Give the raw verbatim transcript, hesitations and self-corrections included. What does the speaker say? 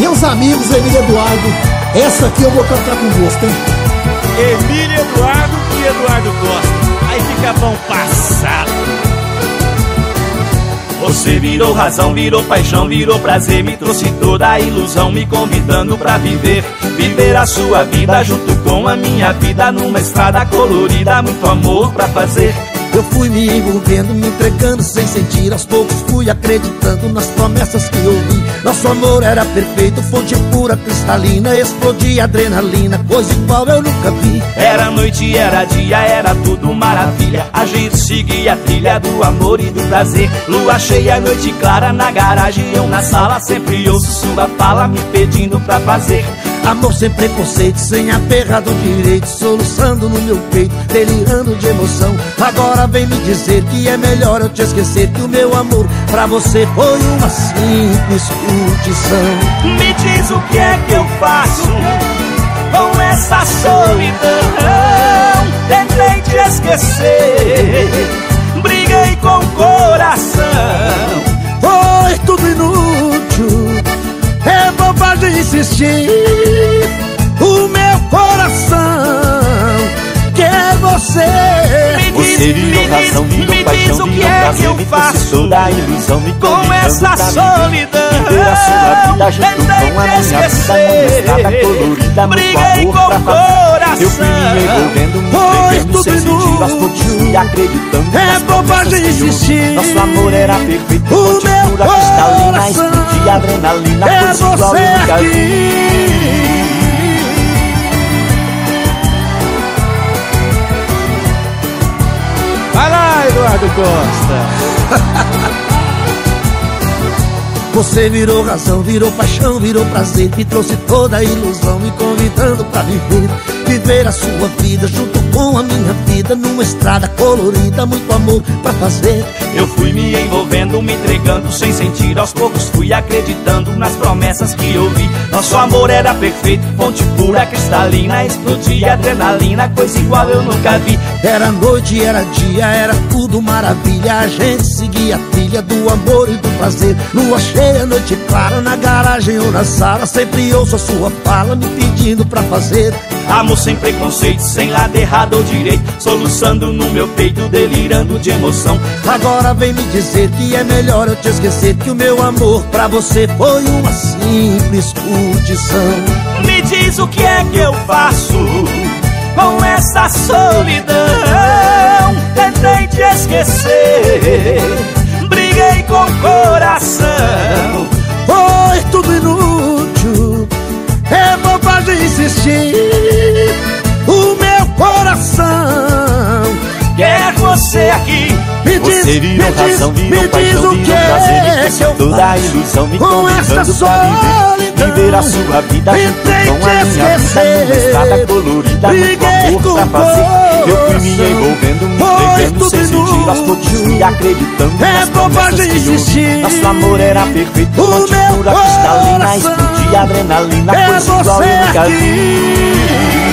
Meus amigos, Emílio Eduardo, essa aqui eu vou cantar com gosto, hein? Emílio Eduardo e Eduardo Costa, aí fica bom passado. Você virou razão, virou paixão, virou prazer, me trouxe toda a ilusão, me convidando pra viver. Viver a sua vida junto com a minha vida, numa estrada colorida, muito amor pra fazer. Eu fui me envolvendo, me entregando sem sentir. Aos poucos fui acreditando nas promessas que ouvi. Nosso amor era perfeito, fonte pura, cristalina. Explodia adrenalina, coisa igual eu nunca vi. Era noite, era dia, era tudo maravilha. A gente seguia a trilha do amor e do prazer. Lua cheia, noite clara, na garagem, eu na sala. Sempre ouço sua fala me pedindo pra fazer. Amor sem preconceito, sem aperra do direito, soluçando no meu peito, delirando de emoção. Agora vem me dizer que é melhor eu te esquecer, que o meu amor pra você foi uma simples curtição. Me diz o que é que eu faço com essa solidão. Tentei te esquecer, briguei com o coração. Foi tudo inútil, é bobagem insistir. O meu coração quer você. Você virou razão, virou paixão, virou prazer, me trouxe toda a ilusão, me com essa solidão. Viver a sua vida junto com a minha vida, numa estrada colorida, briguei muito amor com pra fazer. Eu fui coração. me envolvendo, me Foi entregando tudo sem sentir, aos poucos fui acreditando é nas bobagem promessas que eu insistir. vi. Nosso amor era perfeito, O fonte meu pura, cristalina, coração explodia adrenalina, é coisa igual eu você nunca vi. aqui. Vai lá, Eduardo Costa. Você virou razão, virou paixão, virou prazer, me trouxe toda a ilusão, me convidando pra viver. Viver a sua vida junto com a minha vida, numa estrada colorida, muito amor pra fazer. Eu fui me envolvendo, me entregando sem sentir. Aos poucos fui acreditando nas promessas que ouvi. Nosso amor era perfeito, fonte pura, cristalina. Explodia adrenalina, coisa igual eu nunca vi. Era noite, era dia, era tudo maravilha. A gente seguia a trilha do amor e do prazer. Lua cheia, noite clara, na garagem ou na sala. Sempre ouço a sua fala me pedindo pra fazer. Amor sem preconceito, sem lado errado ou direito, soluçando no meu peito, delirando de emoção. Agora vem me dizer que é melhor eu te esquecer, que o meu amor pra você foi uma simples curtição. Me diz o que é que eu faço com essa solidão. Tentei te esquecer, briguei com o coração. Foi tudo inútil, é bobagem insistir. O meu coração quer você aqui. Me diz, Você virou me diz, razão, virou me diz paixão, o virou que prazer, me é trouxe que eu toda a faço ilusão, me com essa convidando pra viver. solidão. Viver a sua vida junto Tentei com a te minha vida, esquecer, numa estrada colorida, muito briguei amor com pra fazer. Eu fui me coração, envolvendo, me foi entregando tudo sem sentir. Aos poucos fui inútil, acreditando é nas bobagem promessas que eu vi. insistir. Nosso amor era perfeito, O fonte meu pura, cristalina, coração explodia adrenalina, é coisa igual você eu nunca aqui. vi.